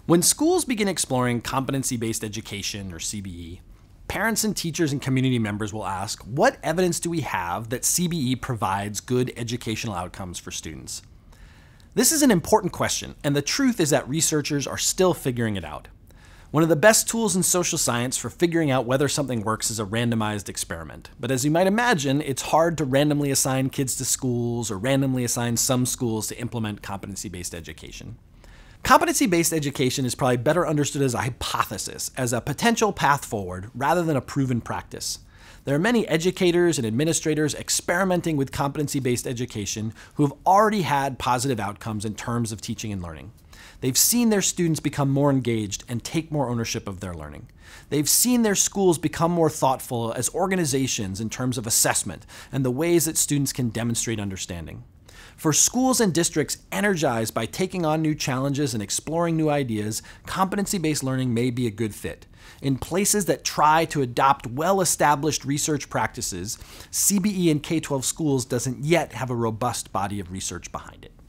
When schools begin exploring competency-based education, or CBE, parents and teachers and community members will ask, what evidence do we have that CBE provides good educational outcomes for students? This is an important question, and the truth is that researchers are still figuring it out. One of the best tools in social science for figuring out whether something works is a randomized experiment. But as you might imagine, it's hard to randomly assign kids to schools or randomly assign some schools to implement competency-based education. Competency-based education is probably better understood as a hypothesis, as a potential path forward, rather than a proven practice. There are many educators and administrators experimenting with competency-based education who have already had positive outcomes in terms of teaching and learning. They've seen their students become more engaged and take more ownership of their learning. They've seen their schools become more thoughtful as organizations in terms of assessment and the ways that students can demonstrate understanding. For schools and districts energized by taking on new challenges and exploring new ideas, competency-based learning may be a good fit. In places that try to adopt well-established research practices, CBE in K-12 schools doesn't yet have a robust body of research behind it.